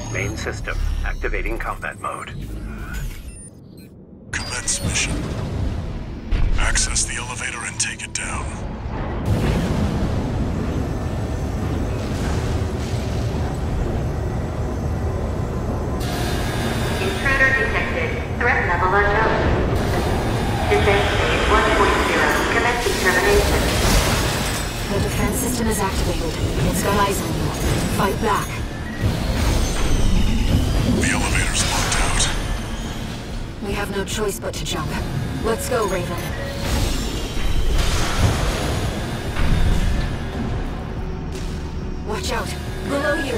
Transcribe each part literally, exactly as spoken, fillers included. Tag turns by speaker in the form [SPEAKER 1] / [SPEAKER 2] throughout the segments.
[SPEAKER 1] Main system, activating combat mode.
[SPEAKER 2] Commence mission. Access the elevator and take it down.
[SPEAKER 3] Intruder detected. Threat level unknown. Defense phase one point zero. Commencing termination.
[SPEAKER 4] The defense system is activated. It's got eyes on you. Fight back.
[SPEAKER 2] The elevator's locked out.
[SPEAKER 4] We have no choice but to jump. Let's go, Raven. Watch out! Below you!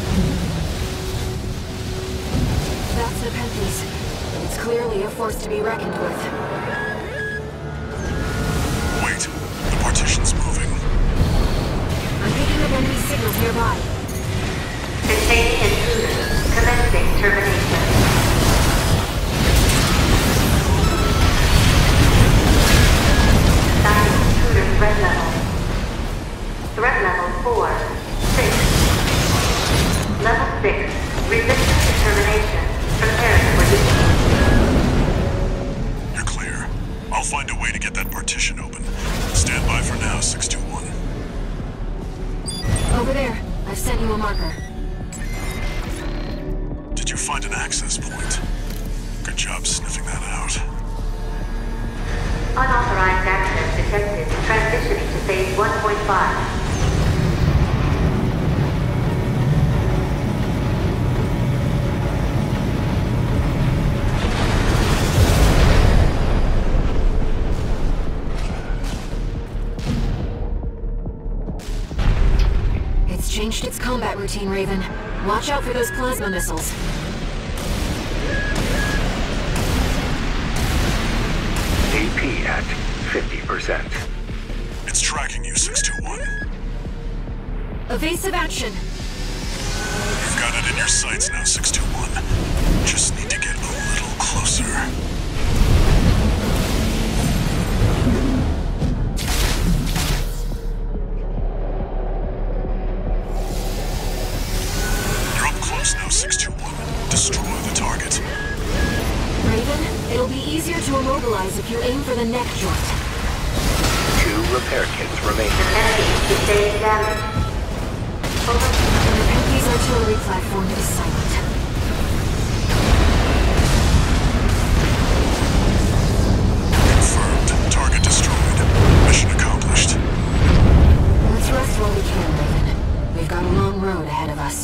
[SPEAKER 4] That's Nepenthes. It's clearly a force to be reckoned with.
[SPEAKER 2] Wait, the partition's moving.
[SPEAKER 4] I'm picking up enemy signals nearby.
[SPEAKER 3] Containing intruder. Commencing termination. Assigning intruder threat level. Threat level four. six. Level six. Resistance to termination. Preparing for defeat.
[SPEAKER 2] You're clear. I'll find a way to get that partition open. Stand by for now, six two one.
[SPEAKER 4] Over there. I've sent you a marker.
[SPEAKER 2] Did you find an access point? Good job sniffing that out.
[SPEAKER 3] Unauthorized access detected. Transitioning to phase one point five.
[SPEAKER 4] It's changed its combat routine, Raven. Watch out for those plasma missiles.
[SPEAKER 1] A P at fifty percent.
[SPEAKER 2] It's tracking you, six two one.
[SPEAKER 4] Evasive action!
[SPEAKER 2] You've got it in your sights now, six two one. Just need to get a little closer. You're up close now, six two one. Destroy the target.
[SPEAKER 4] Raven, it'll be easier to immobilize if you aim for the neck joint.
[SPEAKER 1] Two repair kits remain.
[SPEAKER 3] Nepenthes sustained damage. Over.
[SPEAKER 4] The Nepenthes artillery platform is silent.
[SPEAKER 2] Confirmed. Target destroyed. Mission accomplished.
[SPEAKER 4] Let's rest while we can, Raven. We've got a long road ahead of us.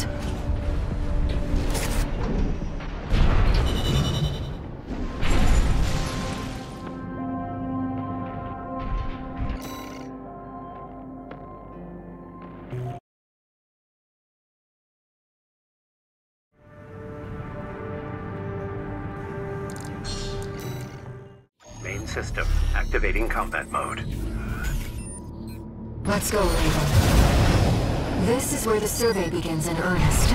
[SPEAKER 1] Main system, activating combat mode.
[SPEAKER 4] Let's go, Raven. This is where the survey begins in earnest.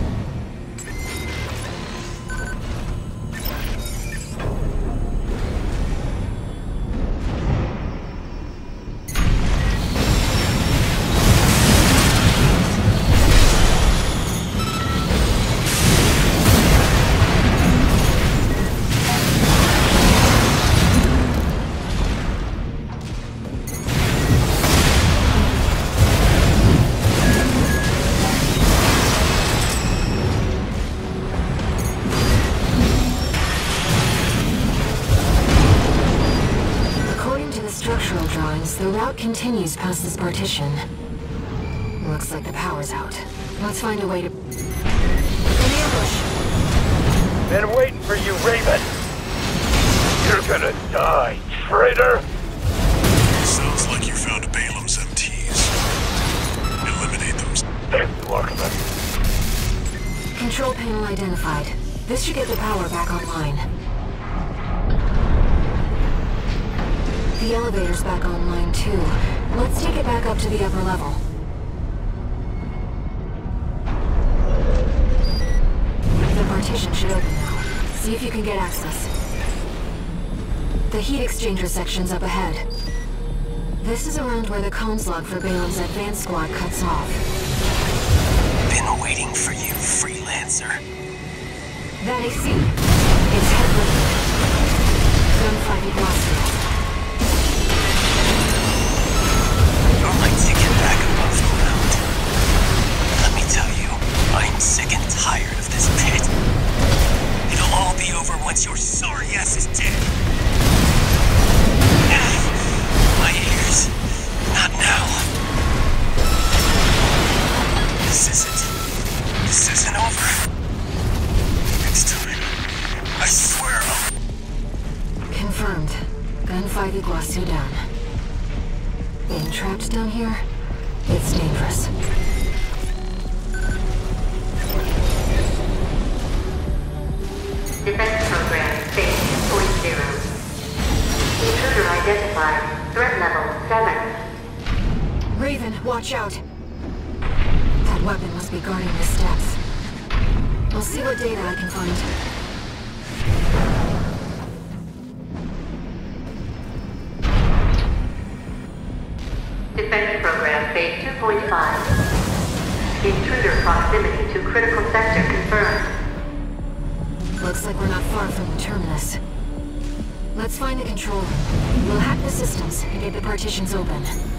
[SPEAKER 4] The route continues past this partition. Looks like the power's out. Let's find a way to... An ambush!
[SPEAKER 5] Been waiting for you, Raven! You're gonna die, traitor!
[SPEAKER 2] Sounds like you found Balam's M Ts. Eliminate them.
[SPEAKER 5] There you are, Commander.
[SPEAKER 4] Control panel identified. This should get the power back online. The elevator's back online too. Let's take it back up to the upper level. The partition should open now. See if you can get access. The heat exchanger section's up ahead. This is around where the comms log for Balam's advanced squad cuts off.
[SPEAKER 6] Been waiting for you, freelancer.
[SPEAKER 4] That A C. It's head-lifted. Gunfight exhausted.
[SPEAKER 6] You're my ticket back above ground. Let me tell you, I'm sick and tired of this pit. It'll all be over once your sorry ass is dead. My ears. Not now. This isn't... This isn't over. Next time, I swear I'll...
[SPEAKER 4] Confirmed. Gunfight Iguazu down. Being trapped down here? It's dangerous.
[SPEAKER 3] Defense program, phase two point zero. Intruder identified. Threat level seven.
[SPEAKER 4] Raven, watch out! That weapon must be guarding the steps. I'll see what data I can find.
[SPEAKER 3] Defense program, phase two point five. Intruder proximity to critical sector confirmed.
[SPEAKER 4] Looks like we're not far from the terminus. Let's find the control room. We'll hack the systems and get the partitions open.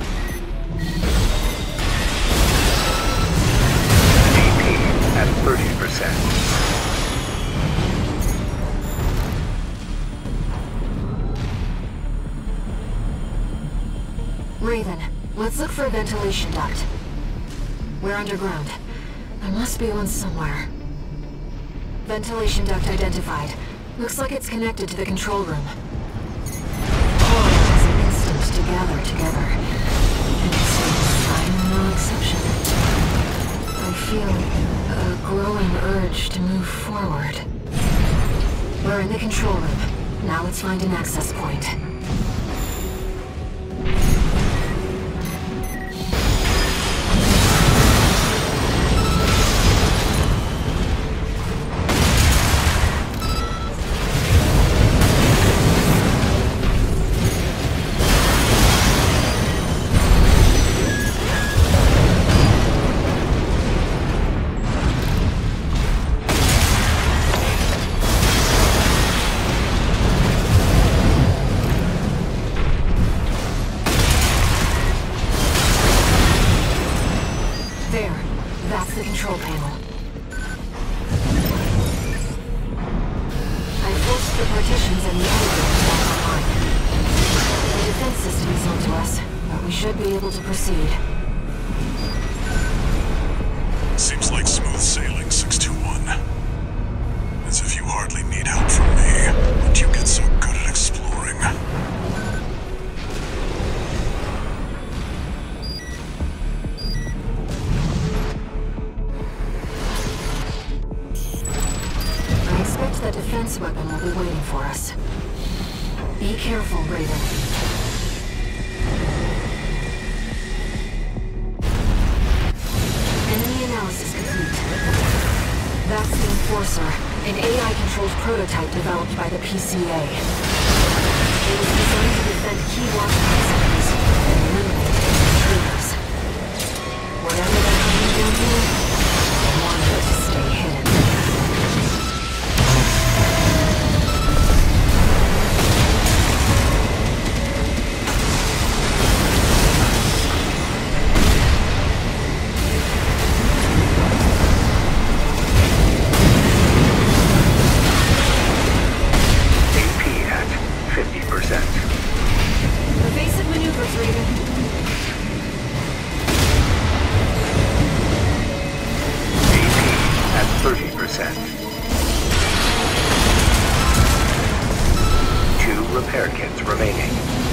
[SPEAKER 1] A P at thirty percent.
[SPEAKER 4] Raven, let's look for a ventilation duct. We're underground. There must be one somewhere. Ventilation duct identified. Looks like it's connected to the control room. All has an instinct to gather together. And so I'm no exception. I feel a growing urge to move forward. We're in the control room. Now let's find an access point.
[SPEAKER 2] Seems like smooth sailing, six two one. As if you hardly need help from me, but you get so good at exploring.
[SPEAKER 4] I expect that defense weapon will be waiting for us. Be careful, Raven. Analysis complete. That's the Enforcer, an A I-controlled prototype developed by the P C A. It was designed to defend key watchpoint centers and eliminate intruders. Whatever they're hiding down here, I want it to stay hidden.
[SPEAKER 3] Evasive maneuvers, Raven.
[SPEAKER 1] A P at thirty percent. Two repair kits remaining.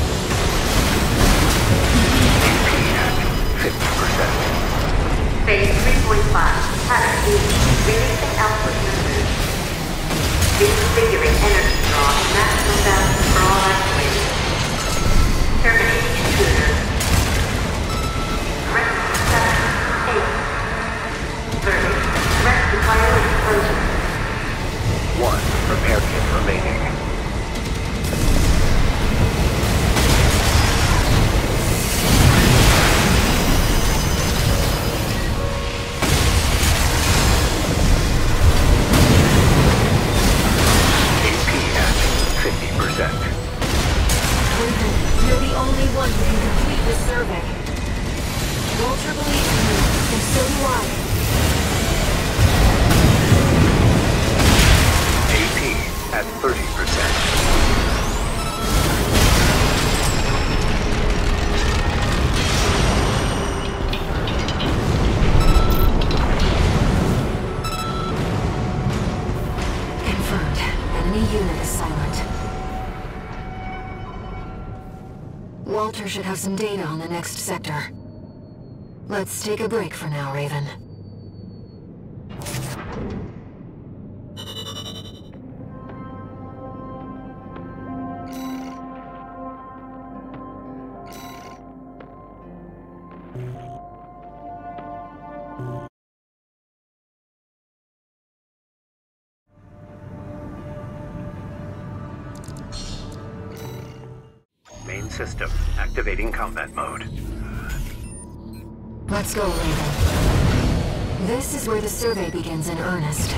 [SPEAKER 1] A P at fifty percent.
[SPEAKER 3] Phase three point five. Pattern E. Releasing output sensors. Reconfiguring energy draw and maximum balance for all actuators. Terminating intruder. Threat seven. eight. Verdict. Threat to violent explosion.
[SPEAKER 1] One repair kit remaining.
[SPEAKER 4] one who can complete this survey. Walter believes in you, and so do I.
[SPEAKER 1] A P at thirty percent.
[SPEAKER 4] Unit is silent. Walter should have some data on the next sector. Let's take a break for now, Raven.
[SPEAKER 1] Main system activating combat mode.
[SPEAKER 4] Let's go, Raven. This is where the survey begins in earnest.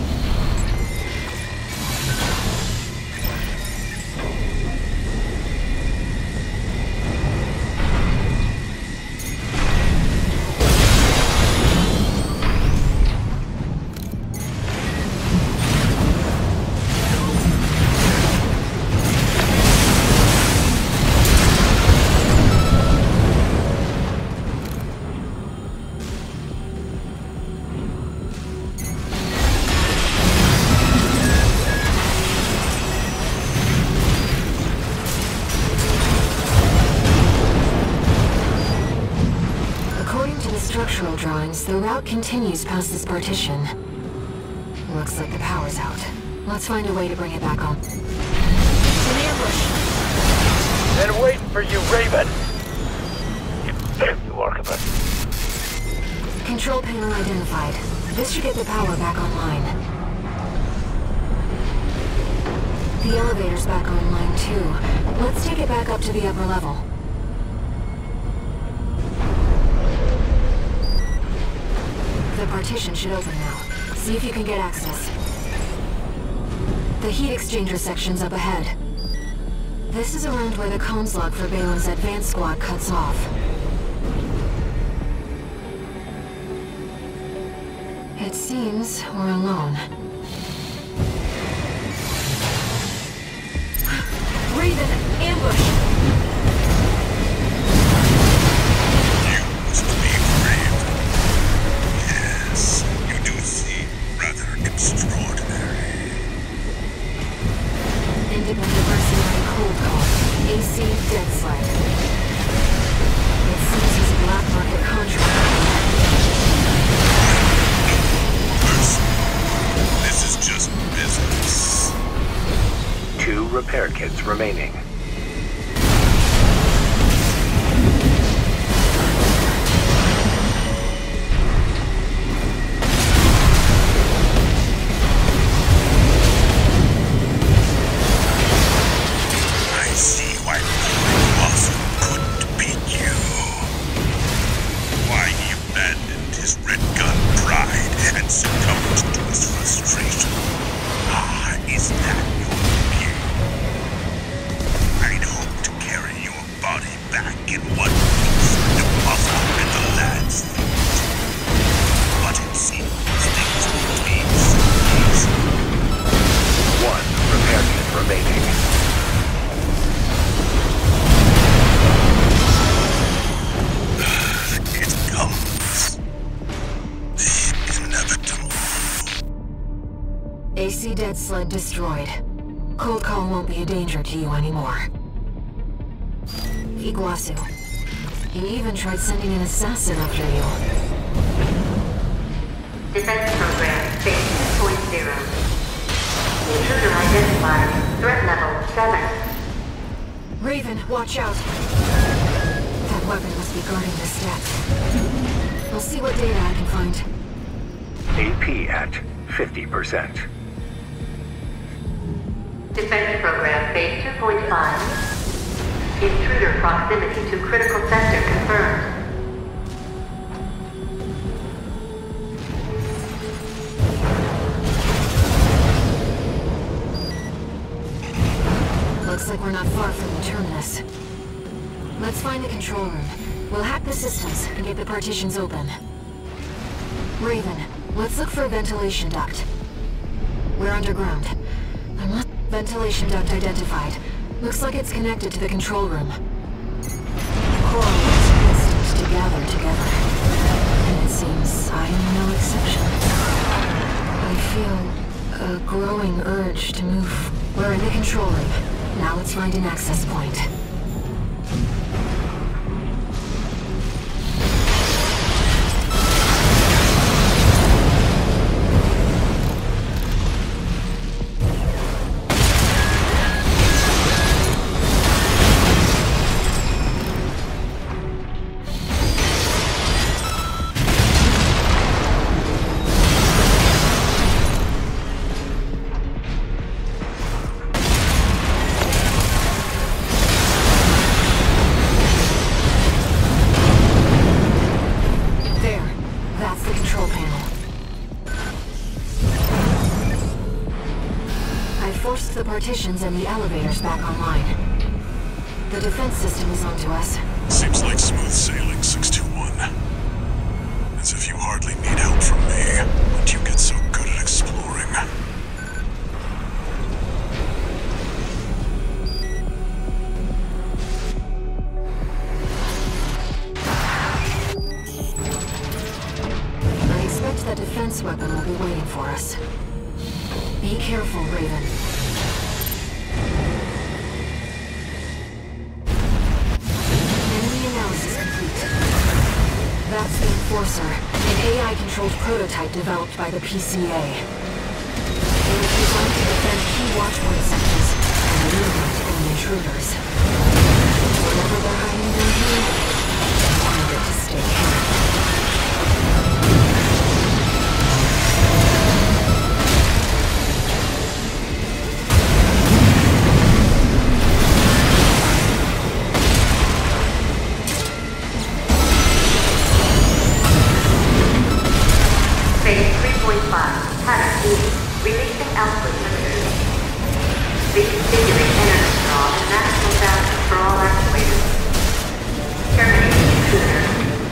[SPEAKER 4] Structural drawings, the route continues past this partition. Looks like the power's out. Let's find a way to bring it back on. It's an ambush!
[SPEAKER 5] Been waiting for you, Raven! You Archibald.
[SPEAKER 4] Control panel identified. This should get the power back online. The elevator's back online too. Let's take it back up to the upper level. The partition should open now. See if you can get access. The heat exchanger section's up ahead. This is around where the comms log for Balin's advanced squad cuts off. It seems we're alone. Raven, ambush! Independent mercenary cold call. A C Dead Sled. It seems he's a black market contractor.
[SPEAKER 2] This is just business.
[SPEAKER 1] Two repair kits remaining.
[SPEAKER 4] A C Dead Sled destroyed. Cold Call won't be a danger to you anymore. Iguazu. He even tried sending an assassin after you.
[SPEAKER 3] Defense program, phase two point zero. Intruder identified. Threat level seven.
[SPEAKER 4] Raven, watch out. That weapon must be guarding the steps. I'll see what data I can find.
[SPEAKER 1] A P at fifty percent.
[SPEAKER 3] Defense program, phase two point five. Intruder proximity to critical sector confirmed.
[SPEAKER 4] Looks like we're not far from the terminus. Let's find the control room. We'll hack the systems and get the partitions open. Raven, let's look for a ventilation duct. We're underground. I must... Ventilation duct identified. Looks like it's connected to the control room. Coral was instinct to gather together. And it seems I'm no exception. I feel a growing urge to move. We're in the control room. Now let's find an access point. Partitions and the elevators back online. The defense system is onto us.
[SPEAKER 2] Seems like smooth sailing, six two one. As if you hardly need help from me, but you get so good at exploring.
[SPEAKER 4] I expect that defense weapon will be waiting for us. Be careful, Raven. That's the Enforcer, an A I-controlled prototype developed by the P C A. It was designed to defend key watchpoint sectors and eliminate enemy intruders. Whatever they're hiding down here, I wanted it to stay hidden.
[SPEAKER 3] Releasing output limiters. Reconfiguring energy draw to maximum value for all actuators. Terminating intruder.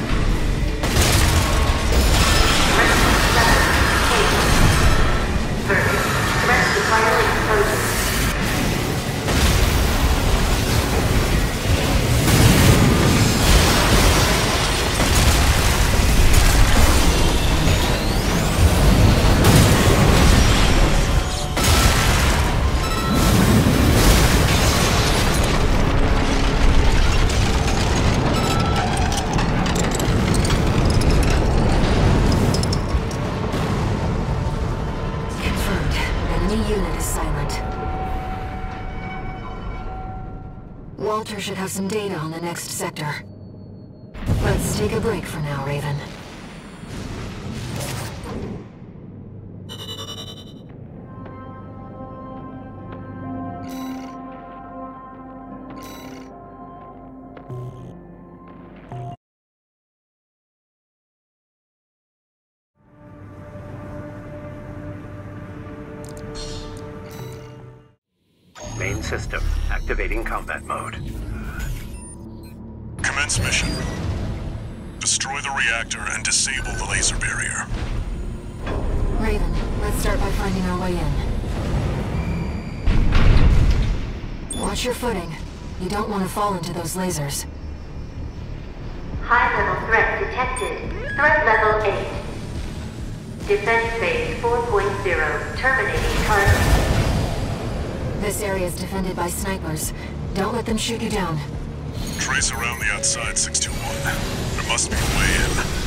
[SPEAKER 3] Rescue seven. Eight. Verdict. Threat to final explosion.
[SPEAKER 4] Walter should have some data on the next sector. Let's take a break for now, Raven.
[SPEAKER 1] Main system, activating combat mode.
[SPEAKER 2] Commence mission. Destroy the reactor and disable the laser barrier.
[SPEAKER 4] Raven, let's start by finding our way in. Watch your footing. You don't want to fall into those lasers.
[SPEAKER 3] High-level threat detected. Threat level eight. Defense phase four point oh. Terminating target.
[SPEAKER 4] This area is defended by snipers. Don't let them shoot you down.
[SPEAKER 2] Trace around the outside, six two one. There must be a way in.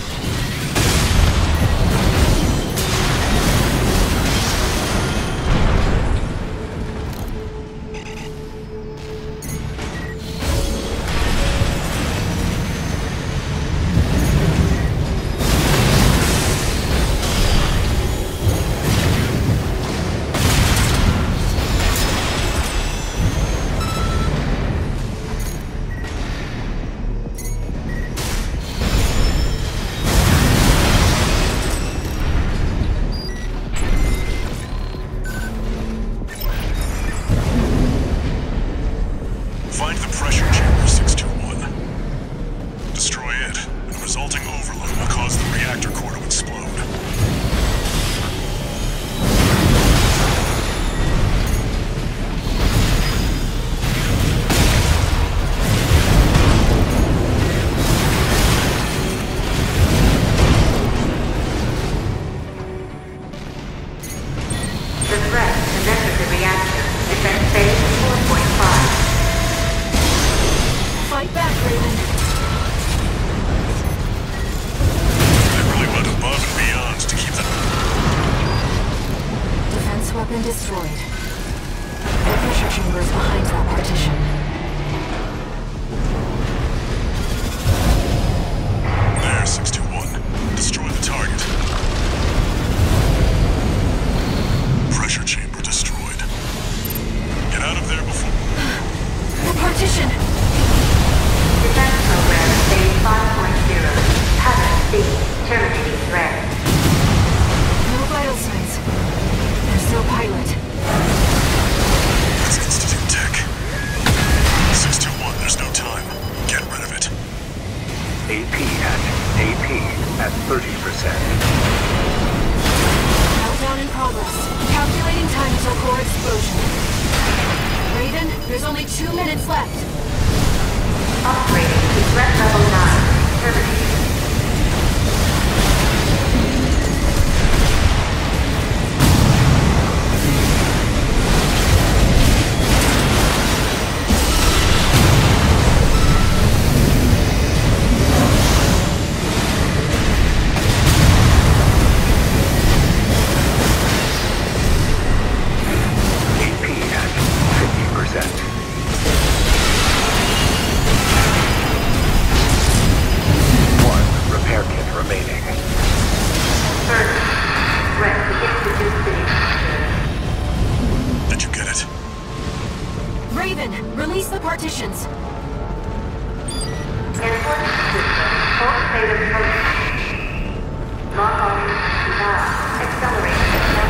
[SPEAKER 1] A P at A P at thirty percent.
[SPEAKER 4] Countdown in progress. Calculating time until core explosion. Raven, there's only two minutes left.
[SPEAKER 3] Upgrading to threat level nine. Terminated.
[SPEAKER 4] Release the partitions.
[SPEAKER 3] Input system. Full state of motion. Log on. Now. Accelerating.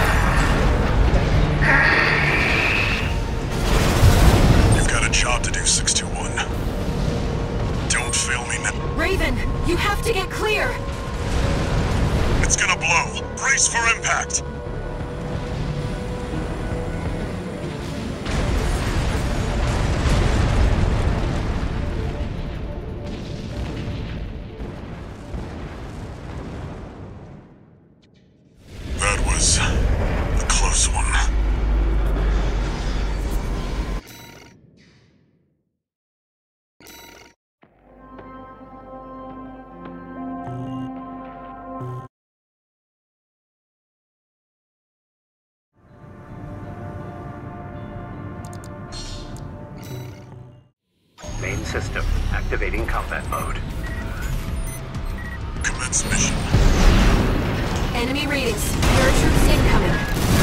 [SPEAKER 2] You've got a job to do, six two one. Don't fail me now.
[SPEAKER 4] Raven, you have to get clear.
[SPEAKER 2] It's gonna blow. Brace for impact. A close one.
[SPEAKER 1] Main system activating combat mode.
[SPEAKER 2] Commence mission.
[SPEAKER 4] Enemy readings. Paratroops incoming.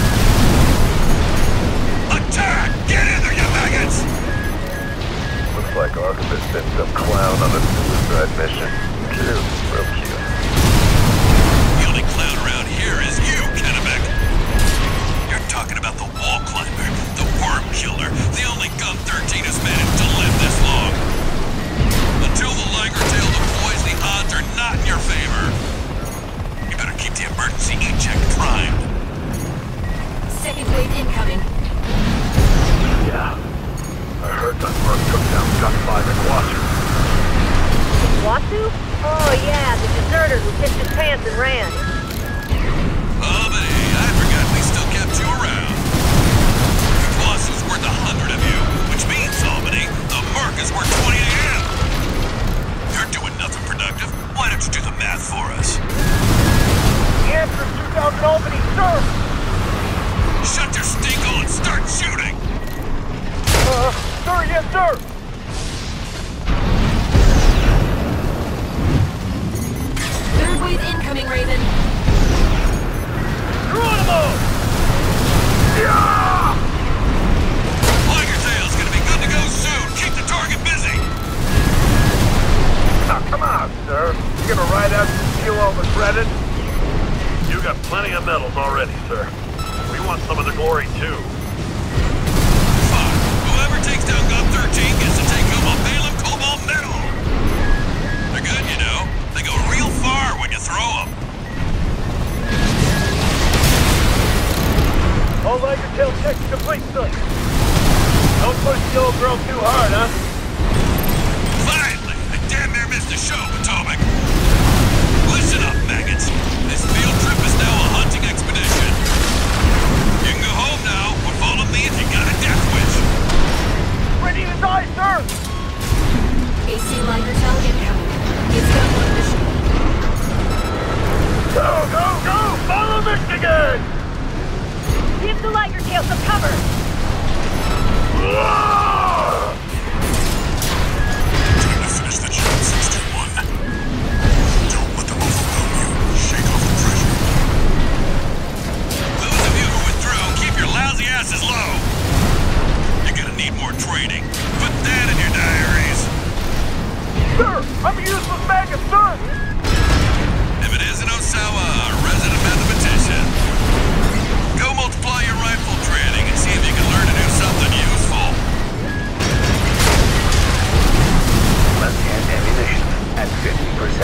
[SPEAKER 2] Attack! Get in there, you maggots!
[SPEAKER 5] Looks like Archibald sent some clown on a suicide mission. Cute, real cute.
[SPEAKER 6] The only clown around here is you, Kennebec. You're talking about the wall climber, the worm killer, the only G U M thirteen who's managed to live this long. Until the Liger Tail deploys, the odds are not in your favor. You better keep the emergency eject primed.
[SPEAKER 4] Second wave incoming.
[SPEAKER 5] Yeah. I heard that Merc took down Gun five at Wasu.
[SPEAKER 7] Wasu? Oh yeah, the deserter who pissed his pants and ran.
[SPEAKER 6] Oh, but hey, I forgot we still kept you around. Wasu's worth a hundred of you, which means, Albany, the Merc is worth twenty A M. You're doing nothing productive. Why don't you do the math for us?
[SPEAKER 5] The answer is two thousand Albany, sir!
[SPEAKER 6] Shut your stinkhole and start shooting!
[SPEAKER 5] Uh, sir, yes, sir!
[SPEAKER 4] Third wave incoming, Raven.
[SPEAKER 5] Geronimo! Yeah!
[SPEAKER 6] Liger Tail's gonna be good to go soon. Keep the target busy.
[SPEAKER 5] Now, come on, sir. You gonna ride out and steal all the credit? You got plenty of medals already, sir. We want some of the glory, too.
[SPEAKER 6] Fine. Whoever takes down G U M thirteen gets to take home a Balaam Cobalt medal. They're good, you know. They go real far when you throw them.
[SPEAKER 5] All Liger Tail checks complete, sir. Don't push the old girl too hard, huh?
[SPEAKER 6] Finally! I damn near missed the show, Potomac. Listen up, maggots. This field trip is now a hunting expedition. You can go home now, or follow me if you got a death wish.
[SPEAKER 5] Ready to die, sir!
[SPEAKER 4] A C Liger Tail incoming. It's got one mission.
[SPEAKER 5] Go, go, go! Follow Michigan!
[SPEAKER 7] Give the Liger Tail some cover!
[SPEAKER 5] Whoa!
[SPEAKER 2] Time to finish the job, six two one. Don't let them overwhelm you. Shake off the pressure.
[SPEAKER 6] Those of you who withdrew, keep your lousy asses low. You're gonna need more training. Put that in your diaries.
[SPEAKER 5] Sir, I'm a useless maggot, sir!
[SPEAKER 6] If it isn't Osawa, a resident mathematician. Go multiply your rifle training and see if you can learn to do something useful.
[SPEAKER 1] Left-hand ammunition at fifty percent.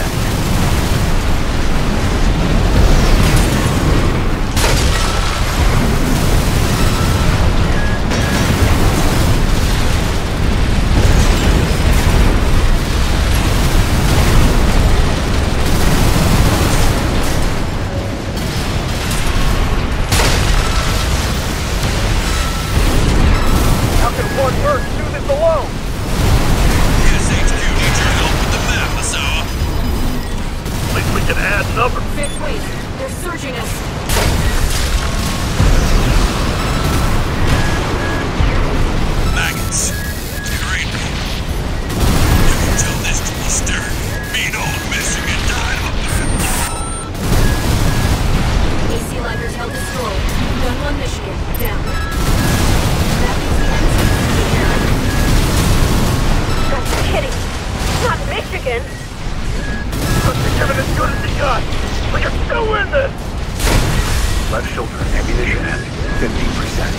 [SPEAKER 7] chicken.
[SPEAKER 5] Let's give it as good as he got. We can still win this.
[SPEAKER 1] Left shoulder ammunition at fifty percent.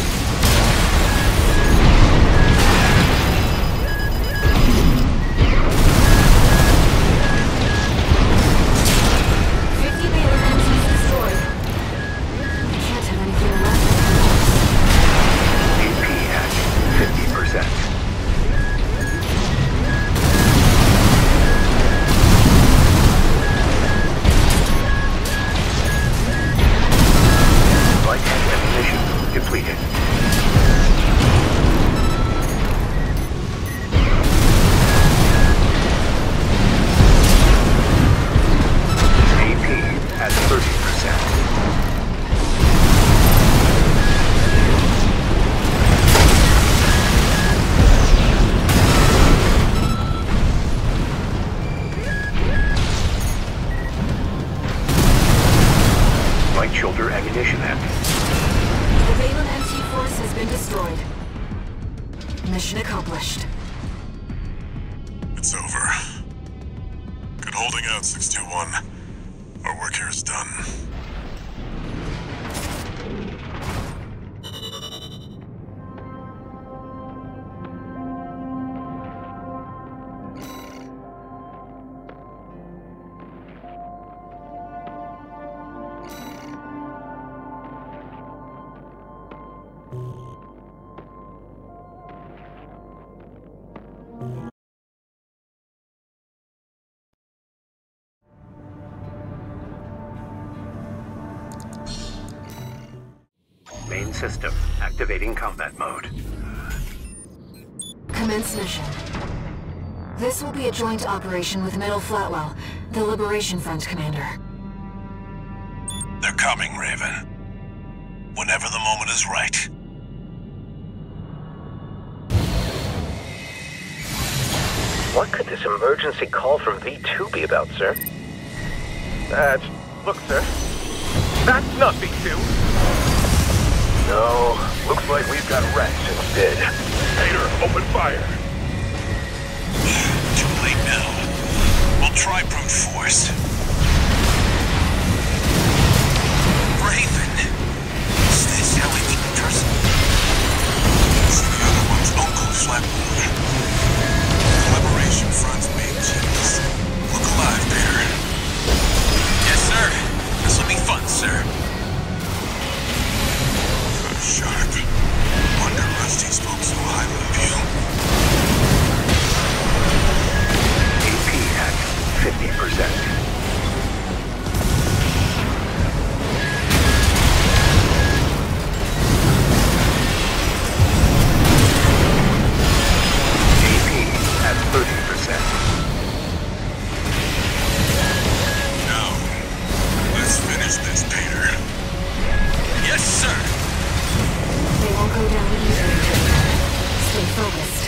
[SPEAKER 4] fifty meter engines destroyed. I can't have anything left.
[SPEAKER 1] A P at fifty percent. Light ammunition depleted. A P at thirty percent. Right shoulder ammunition at
[SPEAKER 4] The Valen M T force has been destroyed. Mission accomplished.
[SPEAKER 2] It's over. Good holding out, six two one. Our work here is done.
[SPEAKER 1] main system activating combat mode.
[SPEAKER 4] Commence mission. This will be a joint operation with Middle Flatwell, the Liberation Front commander.
[SPEAKER 2] They're coming, Raven. Whenever the moment is right.
[SPEAKER 8] What could this emergency call from V two be about, sir?
[SPEAKER 5] That's... Look, sir. That's not V two. No, looks like we've got Rex instead. Hater, open fire.
[SPEAKER 2] Too late now. We'll try brute force. Raven! Is this how we meet in person? It's the other one's Uncle Flatwell. Liberation Front's main genius. Look alive there. Yes, sir. This'll be fun, sir. Sharp. Wonder Rusty spoke so highly of you.
[SPEAKER 1] A P at fifty percent. A P at thirty percent.
[SPEAKER 2] Now, let's finish this, Peter.
[SPEAKER 6] Yes, sir.
[SPEAKER 4] They won't go down easily. Stay focused.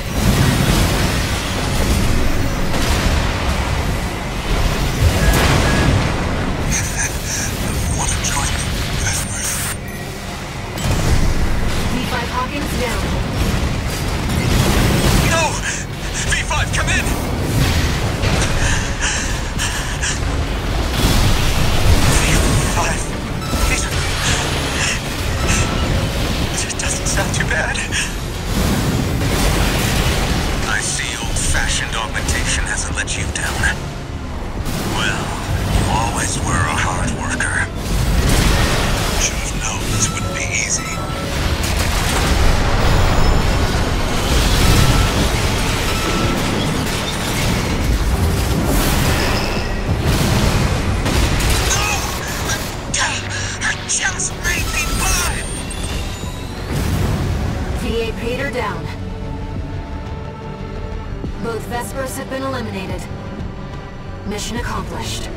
[SPEAKER 2] Want to join me, Vespers?
[SPEAKER 4] V five Hawkins down.
[SPEAKER 6] No! V five, come in! V five. Peter. It doesn't sound too bad.
[SPEAKER 2] I see old-fashioned augmentation hasn't let you down. Well, you always were a hard worker. Should have known this wouldn't be easy. Just made me blind!
[SPEAKER 4] V eight Peter down. Both Vespers have been eliminated. Mission accomplished.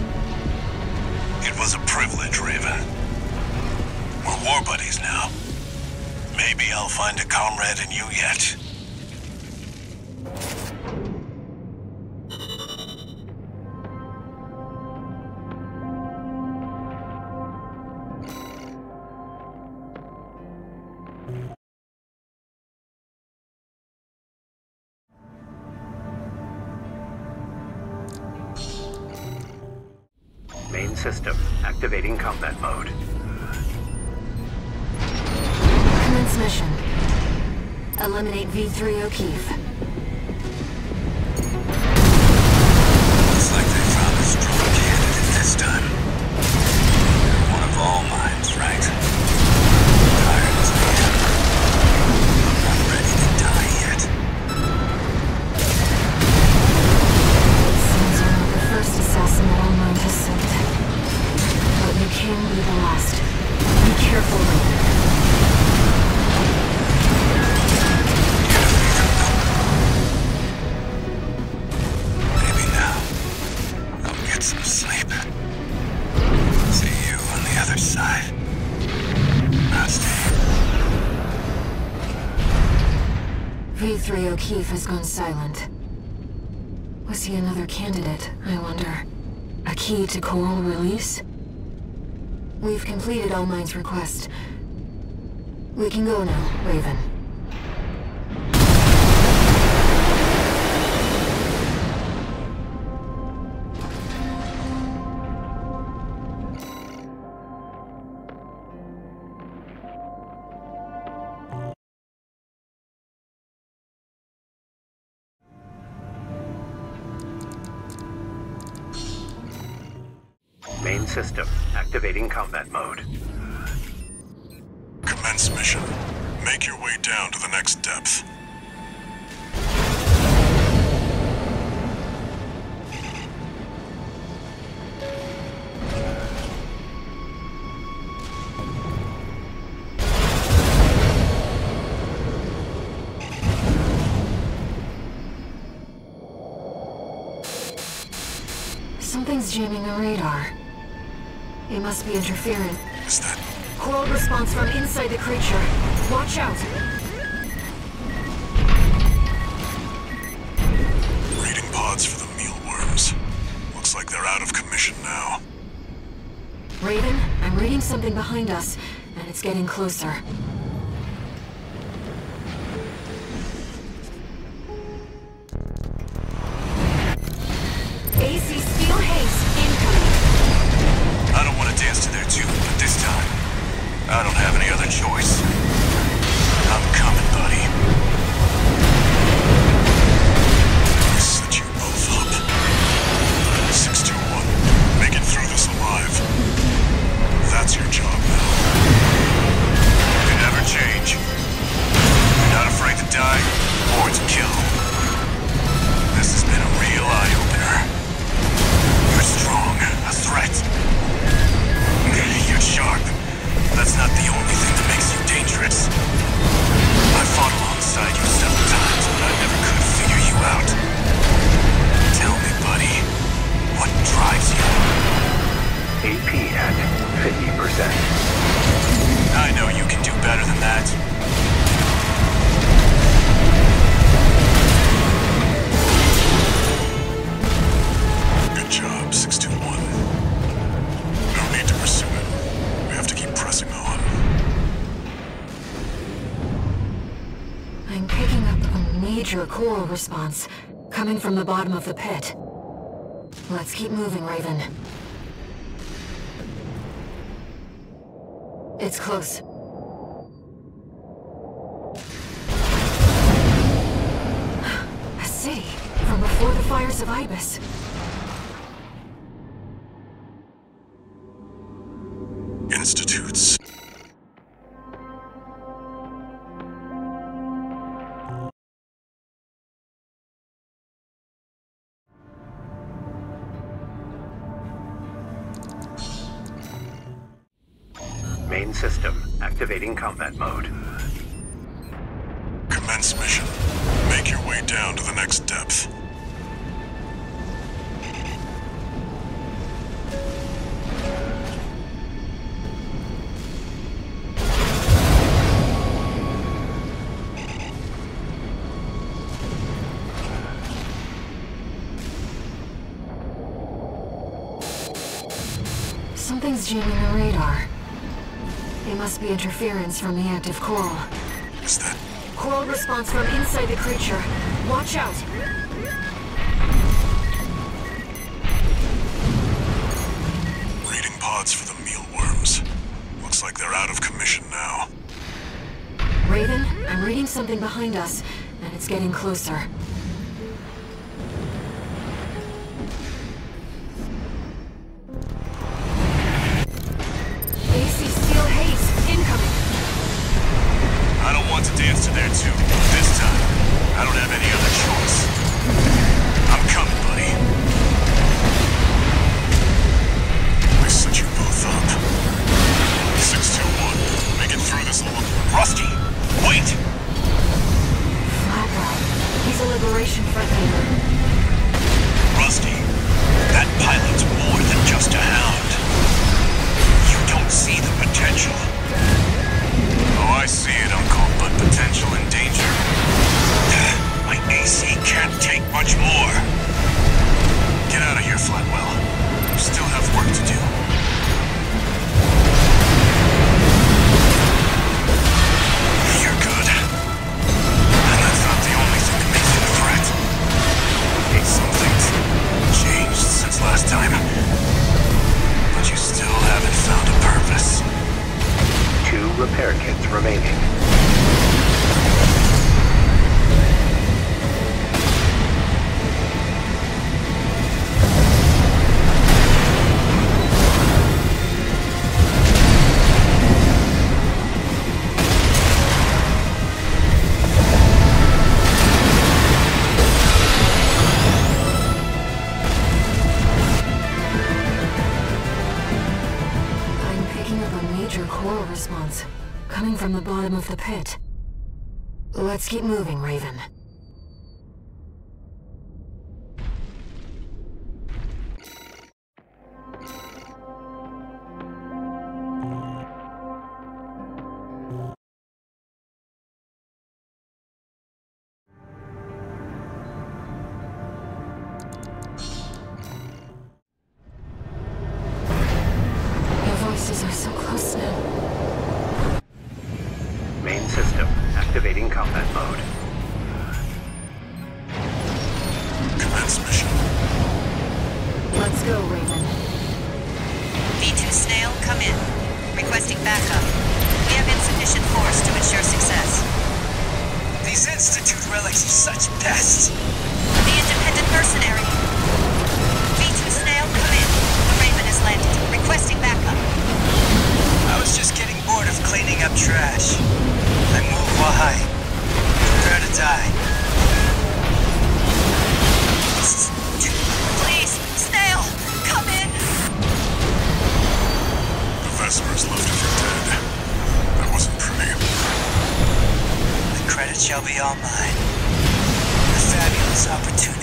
[SPEAKER 2] It was a privilege, Raven. We're war buddies now. Maybe I'll find a comrade in you yet.
[SPEAKER 1] Main system activating combat mode.
[SPEAKER 4] Commence mission. Eliminate V three O'Keefe.
[SPEAKER 6] Looks like they found a strong candidate this time. They're one of all minds, right? Tired as I am. I'm not ready to die yet.
[SPEAKER 4] Seems you're not the first assassin that All Mind has sent. But you can be the last. Be careful, Raven.
[SPEAKER 6] Some sleep. See you on the other side. Nasty.
[SPEAKER 4] V three O'Keefe has gone silent. Was he another candidate, I wonder? A key to Coral release? We've completed All Mind's request. We can go now, Raven.
[SPEAKER 1] Main system activating combat mode.
[SPEAKER 2] Commence mission. Make your way down to the next depth.
[SPEAKER 4] Something's jamming the radar. It must be interfering.
[SPEAKER 2] Is that...
[SPEAKER 4] Coral response from inside the creature. Watch out!
[SPEAKER 2] Reading pods for the mealworms. Looks like they're out of commission now.
[SPEAKER 4] Raven, I'm reading something behind us, and it's getting closer. A C Steel Haze incoming.
[SPEAKER 6] I don't want to dance to their tune, but this time, I don't have any other choice. I'm coming, buddy.
[SPEAKER 2] I set you both up. six two one, make it through this alive. That's your job now.
[SPEAKER 6] You never change. You're not afraid to die, or to kill. This has been a real eye-opener. You're strong, a threat. You're sharp. That's not the only thing that makes you dangerous. I fought alongside you several times, but I never could figure you out. Tell me, buddy, what drives you?
[SPEAKER 1] A P at fifty percent.
[SPEAKER 6] I know you can do better than that.
[SPEAKER 2] Good job, six two one. No need to pursue it. We have to keep pressing on.
[SPEAKER 4] I'm picking up a major coral response, coming from the bottom of the pit. Let's keep moving, Raven. It's close. A city from before the fires of Ibis.
[SPEAKER 2] Institutes.
[SPEAKER 1] Main system activating combat mode.
[SPEAKER 2] Commence mission. Make your way down to the next depth.
[SPEAKER 4] Something's jamming the radar. It must be interference from the active coral.
[SPEAKER 2] Is that...
[SPEAKER 4] Coral response from inside the creature. Watch out! something behind us, and it's getting closer. A C Steel haze, incoming!
[SPEAKER 2] I don't want to dance to their tune. This time, I don't have any other choice. I'm coming, buddy. I set you both up. six two one, make it through this long... Rusty! Wait!
[SPEAKER 4] Blackwell. He's a Liberation Front leader.
[SPEAKER 6] Rusty, that pilot's more than just a hound. You don't see the potential.
[SPEAKER 2] Oh, I see it, Uncle, but potential and danger.
[SPEAKER 6] My A C can't take much more.
[SPEAKER 2] Get out of here, Flatwell. You still have work to do.
[SPEAKER 6] You're good. And that's not the only thing that makes you a threat.
[SPEAKER 2] Some things changed since last time. But you still haven't found a purpose.
[SPEAKER 1] Two repair kits remaining.
[SPEAKER 4] Response, coming from the bottom of the pit. Let's keep moving, Raven. Your voices are so close now.
[SPEAKER 1] Main system activating combat mode.
[SPEAKER 2] Commence mission.
[SPEAKER 4] Let's go, Raven.
[SPEAKER 9] V two Snail, come in. Requesting backup. We have insufficient force to ensure success.
[SPEAKER 6] These Institute relics are such pests.
[SPEAKER 9] The independent mercenary. V two Snail, come in. The Raven has landed. Requesting backup.
[SPEAKER 6] I was just getting bored of cleaning up trash. I move why. Prepare to die.
[SPEAKER 9] Please, Snail, come in!
[SPEAKER 2] The Vespers left her for dead. That wasn't pretty.
[SPEAKER 6] The credit shall be all mine. A fabulous opportunity.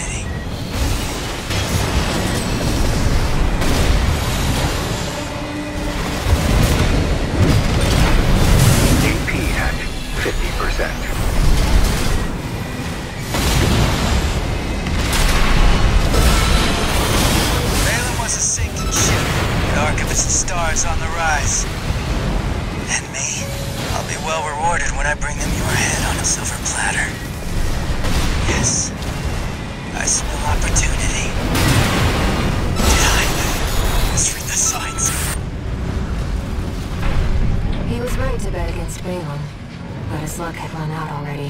[SPEAKER 1] fifty percent.
[SPEAKER 6] Valen was a sinking ship. The Archivist stars on the rise. And me? I'll be well rewarded when I bring them your head on a silver platter. Yes. I smell opportunity. Did I misread the signs?
[SPEAKER 4] He was right to bet against Balin. But his luck had run out already.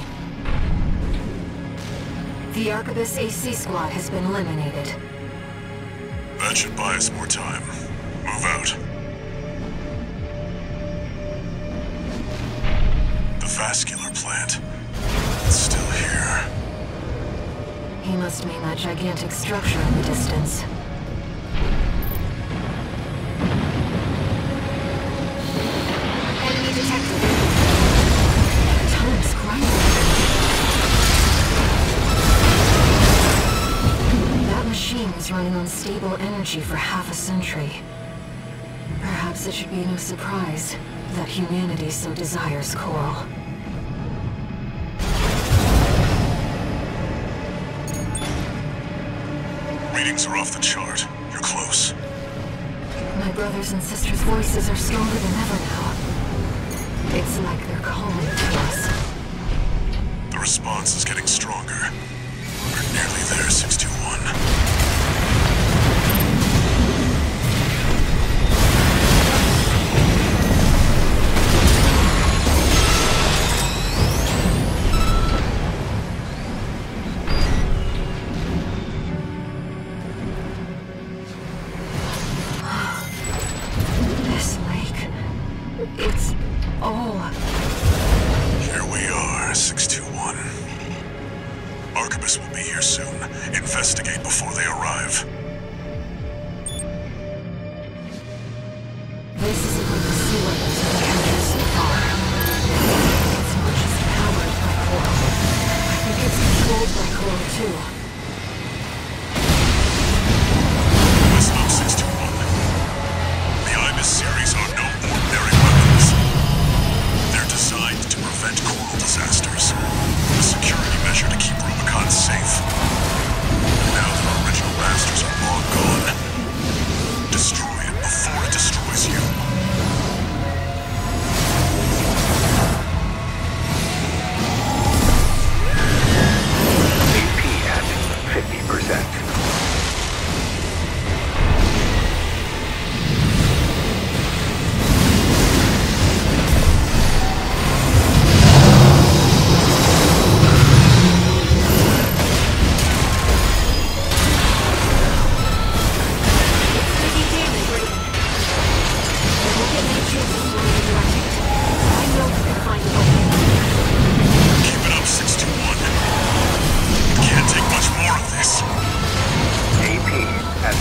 [SPEAKER 4] The Arquebus A C squad has been eliminated.
[SPEAKER 2] That should buy us more time. Move out. The vascular plant. It's still here.
[SPEAKER 4] He must mean that gigantic structure in the distance. Enemy detected. Time's grinding. That machine was running on stable energy for half a century. Perhaps it should be no surprise that humanity so desires Coral.
[SPEAKER 2] Readings are off the chart. You're close.
[SPEAKER 4] My brothers and sisters' voices are stronger than ever now. It's like they're calling to us.
[SPEAKER 2] The response is getting stronger. We're nearly there, six two one.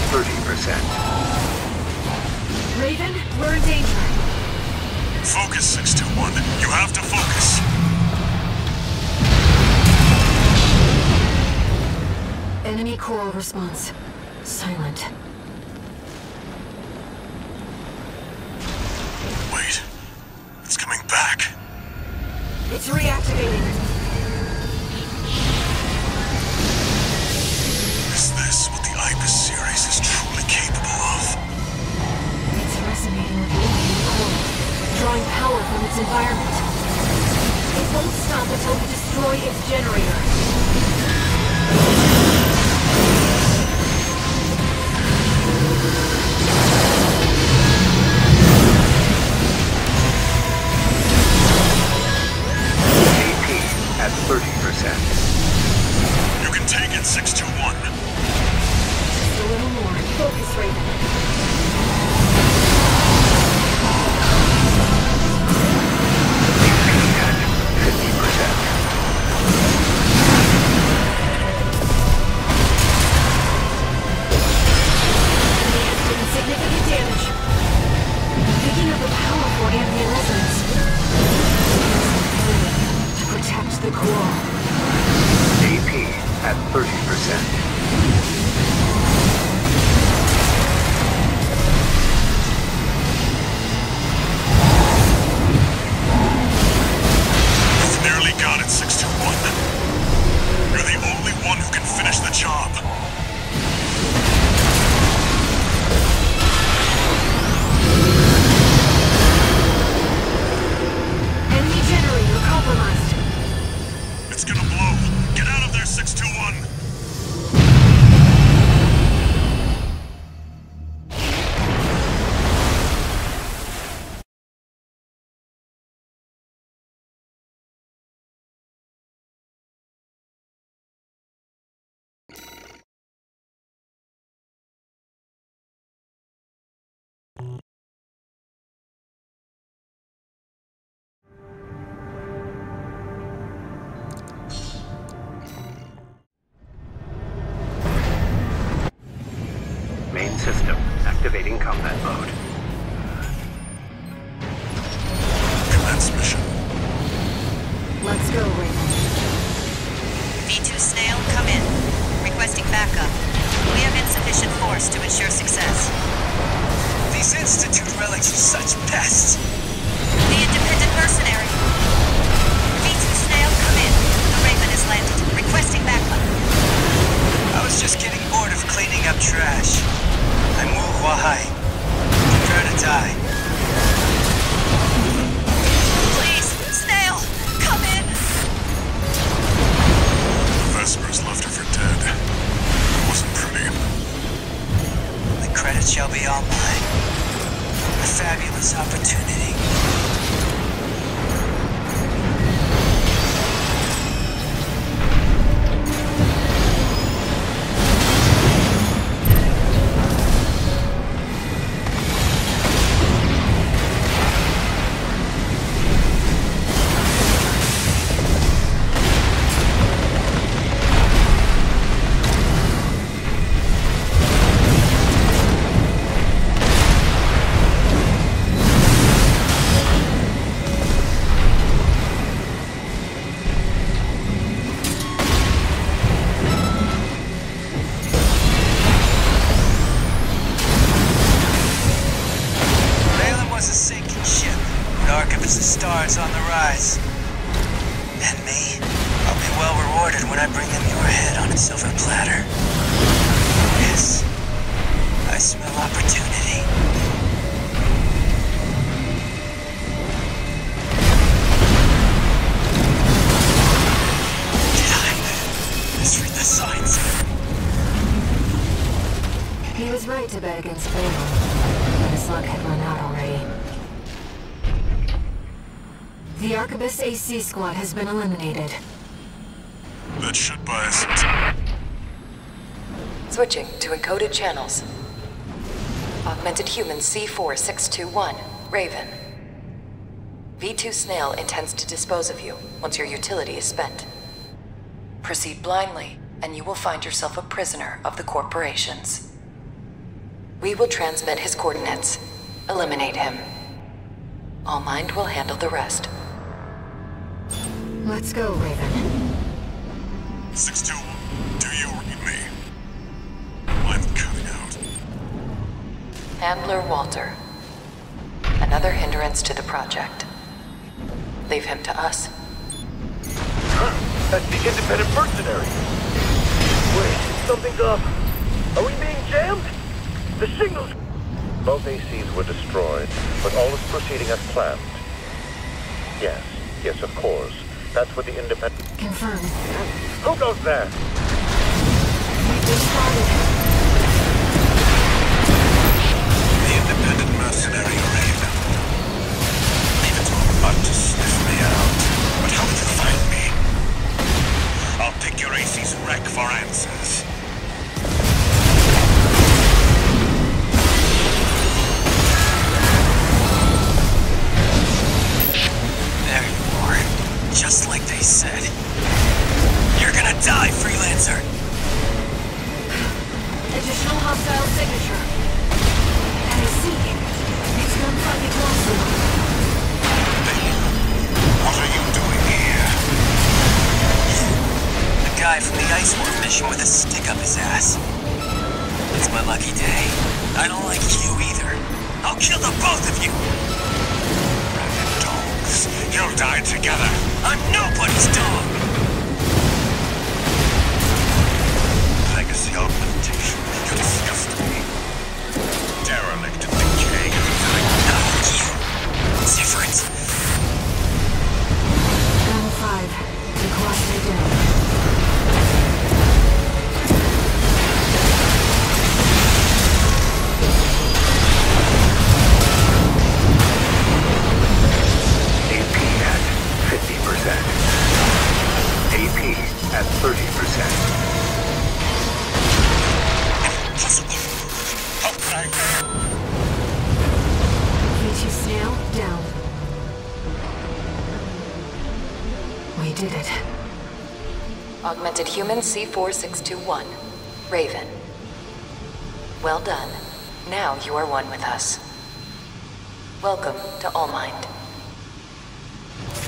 [SPEAKER 1] thirty percent.
[SPEAKER 4] Raven, we're in danger.
[SPEAKER 2] Focus, six two one. You have to focus.
[SPEAKER 4] Enemy coral response. Silent.
[SPEAKER 2] Wait. It's coming back.
[SPEAKER 4] It's reactivating.
[SPEAKER 2] Is this what the Ibis series is truly capable of?
[SPEAKER 4] It's resonating with the enemy coral, drawing power from its environment. It won't stop until we destroy its generator.
[SPEAKER 1] At thirty percent.
[SPEAKER 2] You can take it, six two one.
[SPEAKER 4] Just a little more. Focus, Raven.
[SPEAKER 1] At fifty percent.
[SPEAKER 4] Doing significant damage. Picking up a powerful ambient resonance. To protect the core.
[SPEAKER 1] A P at thirty percent.
[SPEAKER 2] You've nearly got it, six two one. You're the only one who can finish the job.
[SPEAKER 4] Enemy generator compromised.
[SPEAKER 2] It's gonna blow. Get out of there, six two one.
[SPEAKER 1] Main system activating combat mode.
[SPEAKER 2] Commence mission.
[SPEAKER 4] Let's go, Raven.
[SPEAKER 9] V two Snail, come in. Requesting backup. We have insufficient force to ensure success.
[SPEAKER 6] These Institute relics are such pests.
[SPEAKER 9] The independent mercenary. V two Snail, come in. The Raven has landed. Requesting backup.
[SPEAKER 6] I was just getting bored of cleaning up trash. I'm Wu Huahai. Prepare to die.
[SPEAKER 9] Please, Snail, come in.
[SPEAKER 2] The Vespers left her for dead. It wasn't pretty.
[SPEAKER 6] The credit shall be all mine. A fabulous opportunity. The stars on the rise. And me, I'll be well rewarded when I bring them your head on a silver platter. Yes, I smell opportunity. Did I misread the signs?
[SPEAKER 4] He was right to bet against Phaeton, but his luck had run out already. The Arquebus A C squad has been eliminated.
[SPEAKER 2] That should buy us some time.
[SPEAKER 10] Switching to encoded channels. Augmented Human C four six two one, Raven. V two Snail intends to dispose of you once your utility is spent. Proceed blindly, and you will find yourself a prisoner of the corporations. We will transmit his coordinates. Eliminate him. All Mind will handle the rest.
[SPEAKER 4] Let's go, Raven.
[SPEAKER 2] six two, do you read me? I'm coming out.
[SPEAKER 10] Handler Walter. Another hindrance to the project. Leave him to us.
[SPEAKER 5] Huh, that's the independent mercenary. Wait, something's up. Are we being jammed? The signals...
[SPEAKER 11] Both A Cs were destroyed, but all is proceeding as planned. Yes, yes, of course. That's what the independent...
[SPEAKER 4] Confirmed.
[SPEAKER 5] Who goes there?
[SPEAKER 4] We've been spotted.
[SPEAKER 2] The independent mercenary Raven. Leave it to a butt to sniff me out. But how did you find me? I'll take your A C's wreck for answers.
[SPEAKER 6] There you are. Just like they said. You're gonna die, Freelancer!
[SPEAKER 4] Additional hostile signature. I see. It's gunfighting closely.
[SPEAKER 2] What are you doing here?
[SPEAKER 6] The guy from the Iceworm mission with a stick up his ass. It's my lucky day. I don't like you either. I'll kill the both of you!
[SPEAKER 2] Rabid dogs. You'll die together.
[SPEAKER 6] I'm nobody's dog!
[SPEAKER 2] Legacy augmentation. You disgust me. Derelict and decay.
[SPEAKER 6] Not you. Different.
[SPEAKER 4] Round five. The coordinate down.
[SPEAKER 1] A P at fifty percent. A P at thirty percent.
[SPEAKER 2] How could I...
[SPEAKER 4] V two Snail down. We did it.
[SPEAKER 10] Augmented Human C four six two one. Raven. Well done. Now you are one with us. Welcome to All Mind.